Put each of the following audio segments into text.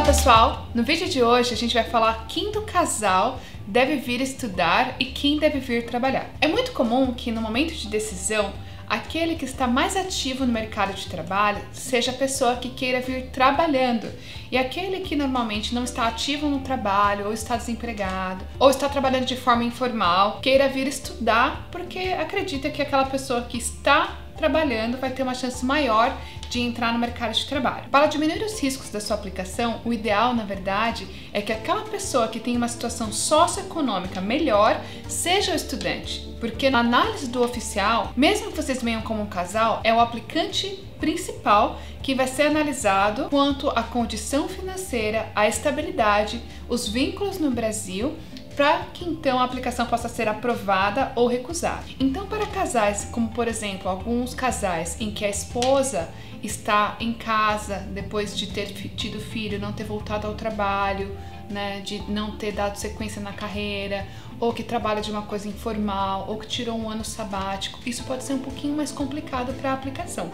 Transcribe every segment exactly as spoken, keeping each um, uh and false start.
pessoal! No vídeo de hoje a gente vai falar quem do casal deve vir estudar e quem deve vir trabalhar. É muito comum que no momento de decisão, aquele que está mais ativo no mercado de trabalho seja a pessoa que queira vir trabalhando, e aquele que normalmente não está ativo no trabalho, ou está desempregado, ou está trabalhando de forma informal, queira vir estudar porque acredita que aquela pessoa que está trabalhando vai ter uma chance maior de entrar no mercado de trabalho. Para diminuir os riscos da sua aplicação, o ideal, na verdade, é que aquela pessoa que tem uma situação socioeconômica melhor seja o estudante, porque na análise do oficial, mesmo que vocês venham como um casal, é o aplicante principal que vai ser analisado quanto à condição financeira, a estabilidade, os vínculos no Brasil, para que então a aplicação possa ser aprovada ou recusada. Então, para casais, como por exemplo, alguns casais em que a esposa está em casa depois de ter tido filho, não ter voltado ao trabalho, né, de não ter dado sequência na carreira, ou que trabalha de uma coisa informal, ou que tirou um ano sabático, isso pode ser um pouquinho mais complicado para a aplicação,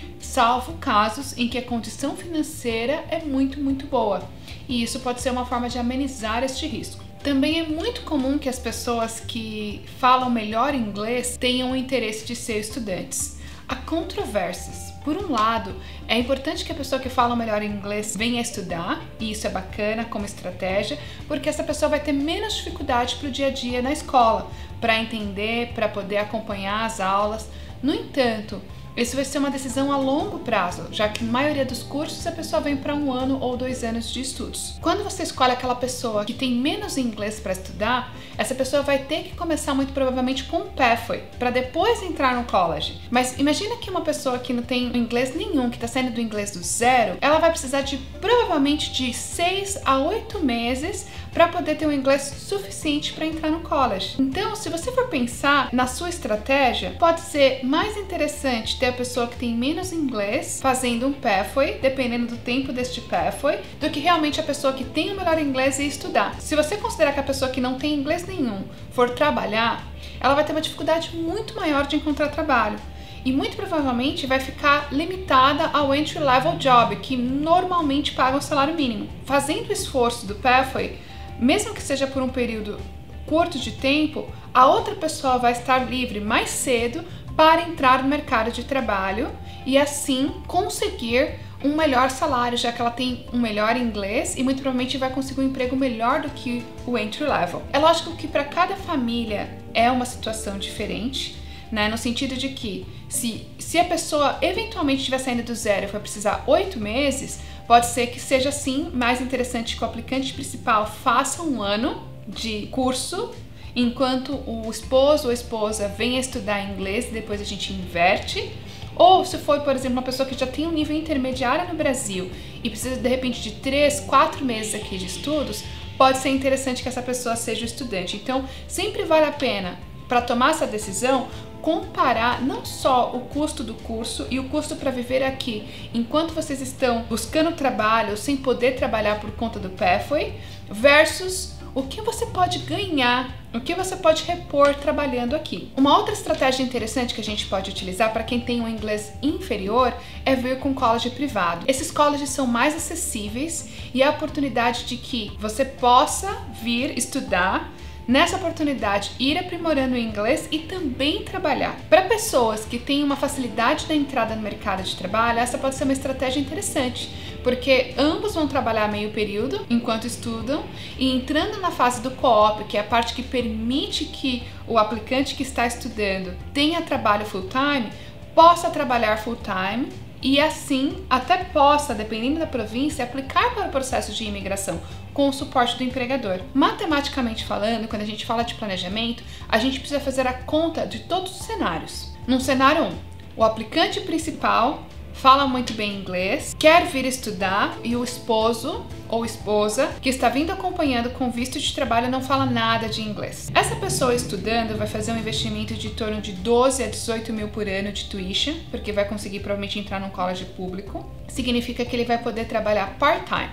salvo casos em que a condição financeira é muito, muito boa, e isso pode ser uma forma de amenizar este risco. Também é muito comum que as pessoas que falam melhor inglês tenham o interesse de ser estudantes. Há controvérsias. Por um lado, é importante que a pessoa que fala melhor inglês venha estudar, e isso é bacana como estratégia, porque essa pessoa vai ter menos dificuldade para o dia a dia na escola, para entender, para poder acompanhar as aulas. No entanto, isso vai ser uma decisão a longo prazo, já que na maioria dos cursos a pessoa vem para um ano ou dois anos de estudos. Quando você escolhe aquela pessoa que tem menos inglês para estudar, essa pessoa vai ter que começar muito provavelmente com um Pathway, para depois entrar no college. Mas imagina que uma pessoa que não tem inglês nenhum, que está saindo do inglês do zero, ela vai precisar de provavelmente de seis a oito meses para poder ter um inglês suficiente para entrar no college. Então, se você for pensar na sua estratégia, pode ser mais interessante ter a pessoa que tem menos inglês fazendo um Pathway, dependendo do tempo deste Pathway, do que realmente a pessoa que tem o melhor inglês e estudar. Se você considerar que a pessoa que não tem inglês nenhum for trabalhar, ela vai ter uma dificuldade muito maior de encontrar trabalho. E muito provavelmente vai ficar limitada ao entry level job, que normalmente paga o salário mínimo. Fazendo o esforço do Pathway, mesmo que seja por um período curto de tempo, a outra pessoa vai estar livre mais cedo para entrar no mercado de trabalho e assim conseguir um melhor salário, já que ela tem um melhor inglês e muito provavelmente vai conseguir um emprego melhor do que o entry level. É lógico que para cada família é uma situação diferente, né? No sentido de que se, se a pessoa eventualmente estiver saindo do zero e for precisar oito meses, pode ser que seja sim mais interessante que o aplicante principal faça um ano de curso, enquanto o esposo ou a esposa venha estudar inglês e depois a gente inverte. Ou se for, por exemplo, uma pessoa que já tem um nível intermediário no Brasil e precisa de repente de três, quatro meses aqui de estudos, pode ser interessante que essa pessoa seja o estudante. Então, sempre vale a pena, para tomar essa decisão, comparar não só o custo do curso e o custo para viver aqui enquanto vocês estão buscando trabalho sem poder trabalhar por conta do Pathway, versus o que você pode ganhar, o que você pode repor trabalhando aqui. Uma outra estratégia interessante que a gente pode utilizar para quem tem um inglês inferior é vir com college privado. Esses colleges são mais acessíveis e a oportunidade de que você possa vir estudar, nessa oportunidade ir aprimorando o inglês e também trabalhar. Para pessoas que têm uma facilidade da entrada no mercado de trabalho, essa pode ser uma estratégia interessante, porque ambos vão trabalhar meio período enquanto estudam e entrando na fase do co-op, que é a parte que permite que o aplicante que está estudando tenha trabalho full-time, possa trabalhar full-time e assim até possa, dependendo da província, aplicar para o processo de imigração com o suporte do empregador. Matematicamente falando, quando a gente fala de planejamento, a gente precisa fazer a conta de todos os cenários. No cenário um, o aplicante principal fala muito bem inglês, quer vir estudar e o esposo ou esposa que está vindo acompanhando com visto de trabalho não fala nada de inglês. Essa pessoa estudando vai fazer um investimento de torno de doze a dezoito mil por ano de tuition, porque vai conseguir provavelmente entrar num college público. Significa que ele vai poder trabalhar part-time.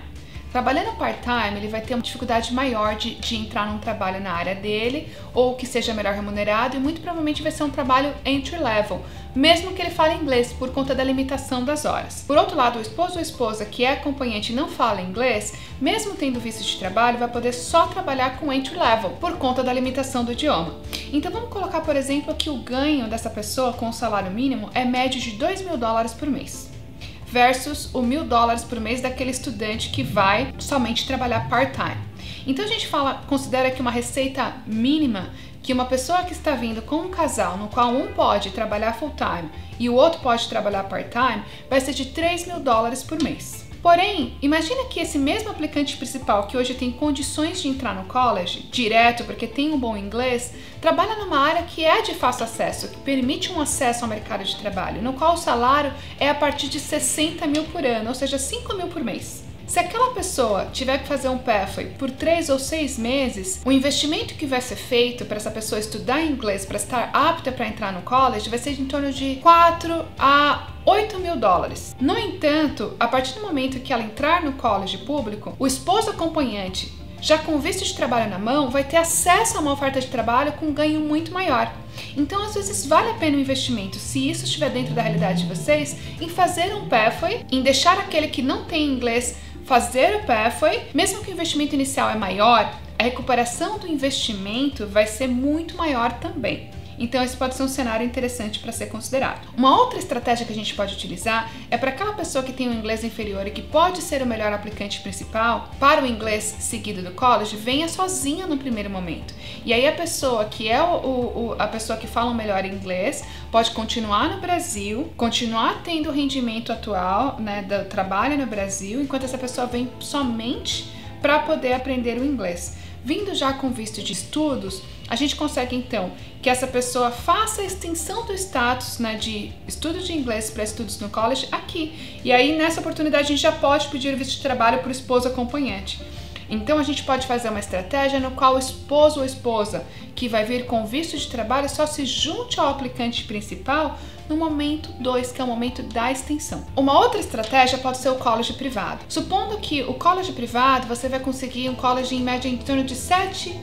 Trabalhando part-time, ele vai ter uma dificuldade maior de, de entrar num trabalho na área dele, ou que seja melhor remunerado, e muito provavelmente vai ser um trabalho entry-level, mesmo que ele fale inglês, por conta da limitação das horas. Por outro lado, o esposo ou a esposa que é acompanhante e não fala inglês, mesmo tendo visto de trabalho, vai poder só trabalhar com entry-level, por conta da limitação do idioma. Então vamos colocar, por exemplo, que o ganho dessa pessoa com o salário mínimo é médio de dois mil dólares por mês, versus o mil dólares por mês daquele estudante que vai somente trabalhar part-time. Então a gente fala, considera que uma receita mínima que uma pessoa que está vindo com um casal no qual um pode trabalhar full-time e o outro pode trabalhar part-time vai ser de três mil dólares por mês. Porém, imagina que esse mesmo aplicante principal que hoje tem condições de entrar no college, direto porque tem um bom inglês, trabalha numa área que é de fácil acesso, que permite um acesso ao mercado de trabalho, no qual o salário é a partir de sessenta mil por ano, ou seja, cinco mil por mês. Se aquela pessoa tiver que fazer um pathway por três ou seis meses, o investimento que vai ser feito para essa pessoa estudar inglês para estar apta para entrar no college vai ser em torno de quatro a oito mil dólares. No entanto, a partir do momento que ela entrar no college público, o esposo acompanhante, já com visto de trabalho na mão, vai ter acesso a uma oferta de trabalho com um ganho muito maior. Então, às vezes, vale a pena o investimento, se isso estiver dentro da realidade de vocês, em fazer um pathway, em deixar aquele que não tem inglês fazer o pathway, mesmo que o investimento inicial é maior, a recuperação do investimento vai ser muito maior também. Então esse pode ser um cenário interessante para ser considerado. Uma outra estratégia que a gente pode utilizar é para aquela pessoa que tem um inglês inferior e que pode ser o melhor aplicante principal para o inglês seguido do college, venha sozinha no primeiro momento. E aí a pessoa que é o, o, a pessoa que fala o melhor inglês pode continuar no Brasil, continuar tendo o rendimento atual, né, do trabalho no Brasil, enquanto essa pessoa vem somente para poder aprender o inglês. Vindo já com visto de estudos, a gente consegue então que essa pessoa faça a extensão do status, né, de estudo de inglês para estudos no college aqui. E aí nessa oportunidade a gente já pode pedir visto de trabalho para o esposo acompanhante. Então a gente pode fazer uma estratégia no qual o esposo ou esposa que vai vir com visto de trabalho só se junte ao aplicante principal no momento dois, que é o momento da extensão. Uma outra estratégia pode ser o college privado. Supondo que o college privado, você vai conseguir um college em média em torno de sete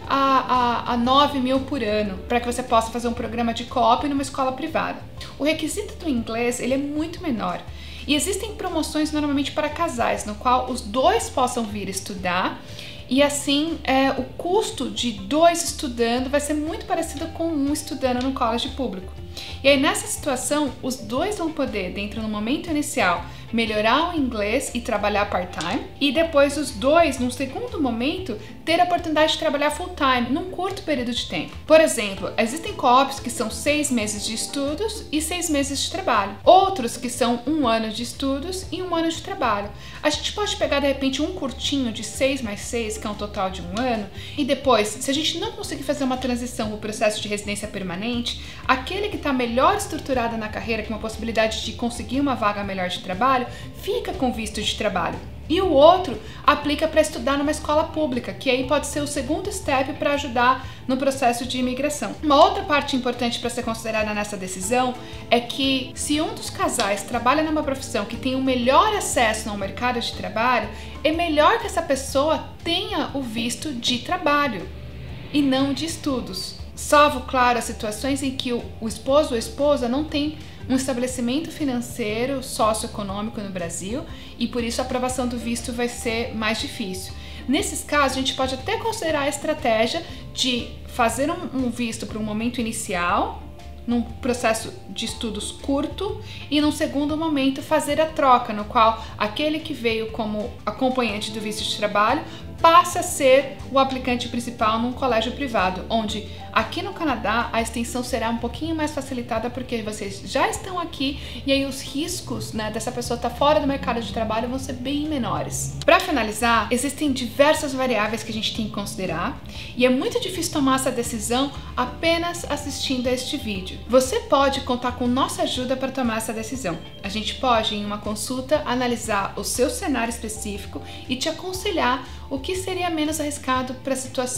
a nove mil por ano, para que você possa fazer um programa de co-op numa escola privada. O requisito do inglês, ele é muito menor. E existem promoções normalmente para casais, no qual os dois possam vir estudar e assim é, o custo de dois estudando vai ser muito parecido com um estudando no college público. E aí nessa situação, os dois vão poder, dentro do momento inicial, melhorar o inglês e trabalhar part-time, e depois os dois, num segundo momento, ter a oportunidade de trabalhar full-time, num curto período de tempo. Por exemplo, existem co-ops que são seis meses de estudos e seis meses de trabalho. Outros que são um ano de estudos e um ano de trabalho. A gente pode pegar, de repente, um curtinho de seis mais seis, que é um total de um ano, e depois, se a gente não conseguir fazer uma transição para o processo de residência permanente, aquele que está melhor estruturado na carreira, com a possibilidade de conseguir uma vaga melhor de trabalho, fica com visto de trabalho. E o outro aplica para estudar numa escola pública, que aí pode ser o segundo step para ajudar no processo de imigração. Uma outra parte importante para ser considerada nessa decisão é que se um dos casais trabalha numa profissão que tem o melhor acesso ao mercado de trabalho, é melhor que essa pessoa tenha o visto de trabalho e não de estudos. Salvo, claro, as situações em que o, o esposo ou a esposa não tem um estabelecimento financeiro socioeconômico no Brasil e por isso a aprovação do visto vai ser mais difícil. Nesses casos, a gente pode até considerar a estratégia de fazer um, um visto para um momento inicial, num processo de estudos curto, e num segundo momento fazer a troca, no qual aquele que veio como acompanhante do visto de trabalho passa a ser o aplicante principal num colégio privado, onde aqui no Canadá a extensão será um pouquinho mais facilitada porque vocês já estão aqui e aí os riscos, né, dessa pessoa estar fora do mercado de trabalho vão ser bem menores. Para finalizar, existem diversas variáveis que a gente tem que considerar e é muito difícil tomar essa decisão apenas assistindo a este vídeo. Você pode contar com nossa ajuda para tomar essa decisão. A gente pode, em uma consulta, analisar o seu cenário específico e te aconselhar o que seria menos arriscado para a situação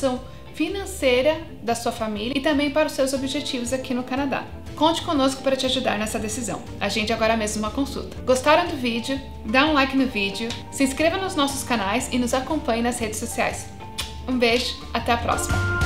financeira da sua família e também para os seus objetivos aqui no Canadá. Conte conosco para te ajudar nessa decisão. Agende agora mesmo uma consulta. Gostaram do vídeo? Dá um like no vídeo, se inscreva nos nossos canais e nos acompanhe nas redes sociais. Um beijo, até a próxima!